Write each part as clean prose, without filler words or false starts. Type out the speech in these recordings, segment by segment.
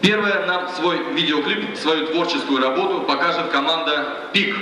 Первая нам свой видеоклип, свою творческую работу покажет команда «Пик».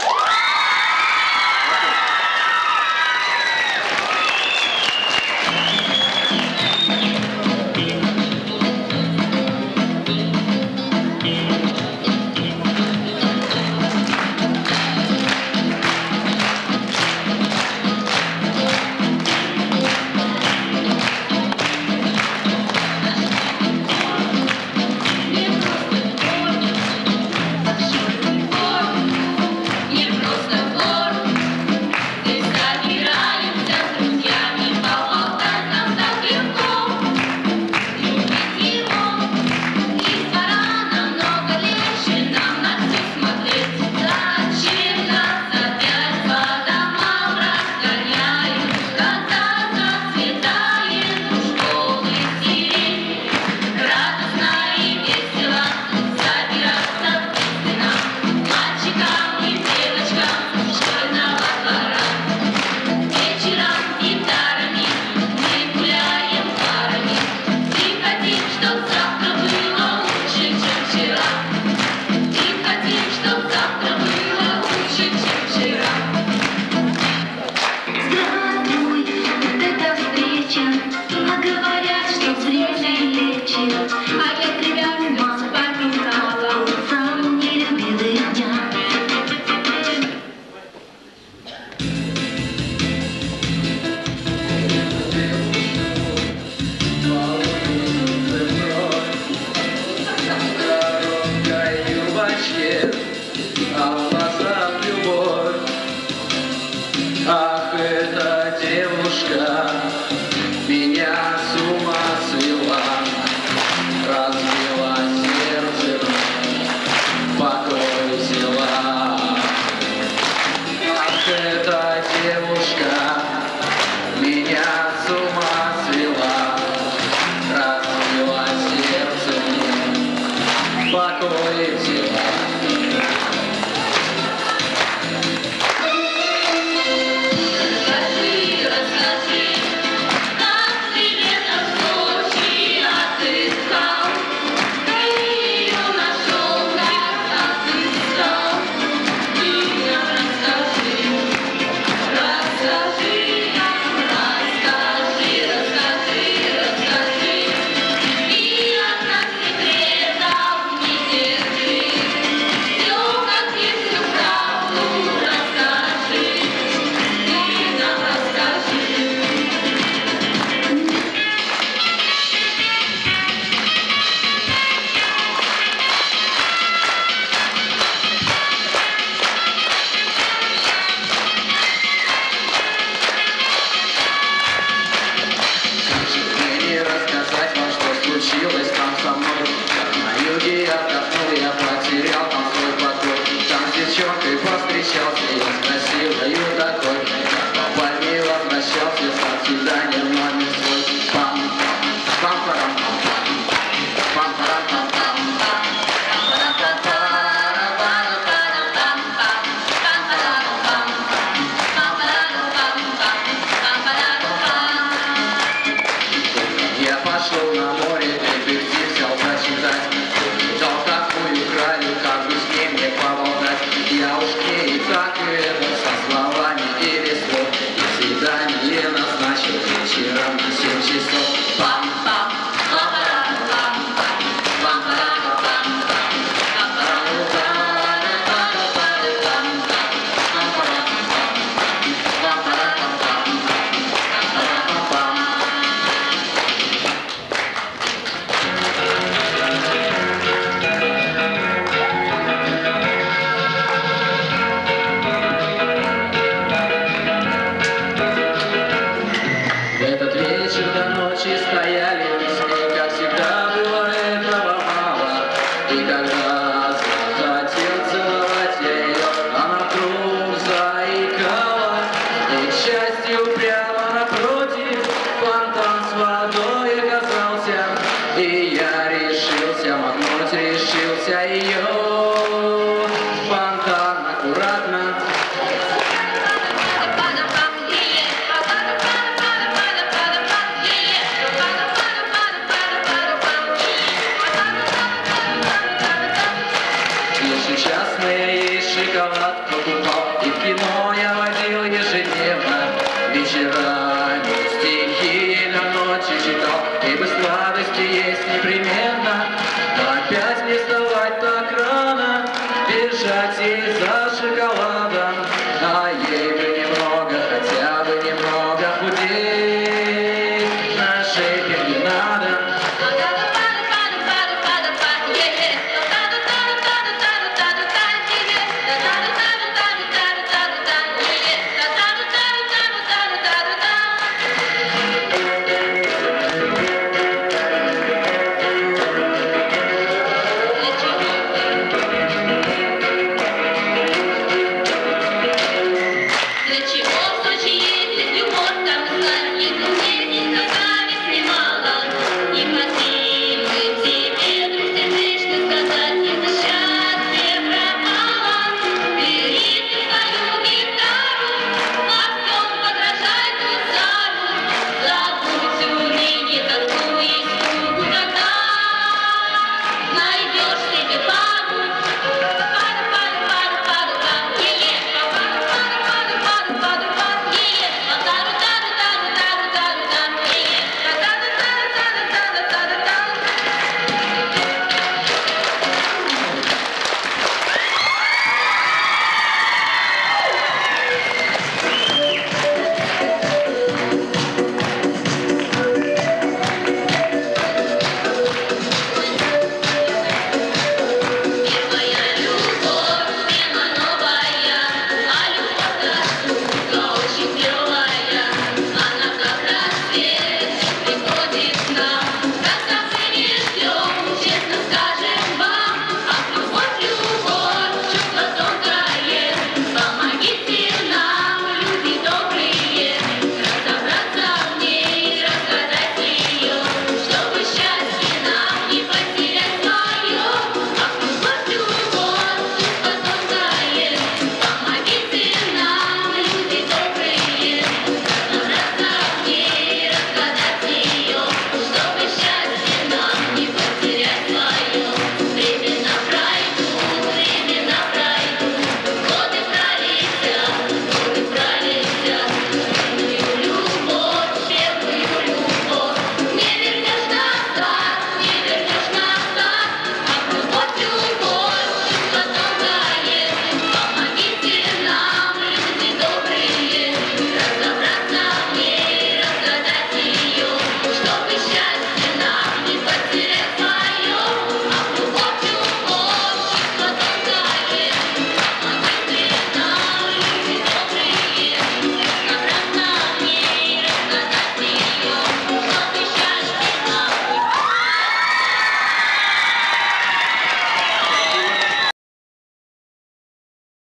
Ах, эта девушка меня с ума свела, разбила сердце, покой взяла. Ах, эта девушка меня с ума свела, разбила сердце, покой взяла. Там со мной, как на юге я отдохнул, я потерял там свой покой. Там с девчонкой повстречался, я спросил, даю такой. По пальме возвращался, со свидания номер свой. Я пошел на море, детектив взял прочитать. Дал такую кралю, как бы с ней мне поболтать. Я уж к ней так и это, со словами и листов. И свидание назначил вечером на 7 часов. Пам-пам, пам-пам-пам-пам, пам-пам-пам-пам, в этот вечер до ночи стояли мы с ней, как всегда было этого мало. И когда захотел целовать я ее, она вдруг заикала. И, к счастью, прямо напротив фонтан с водой оказался. И я решился макнуть, решился ее фонтан аккуратно. Чайковского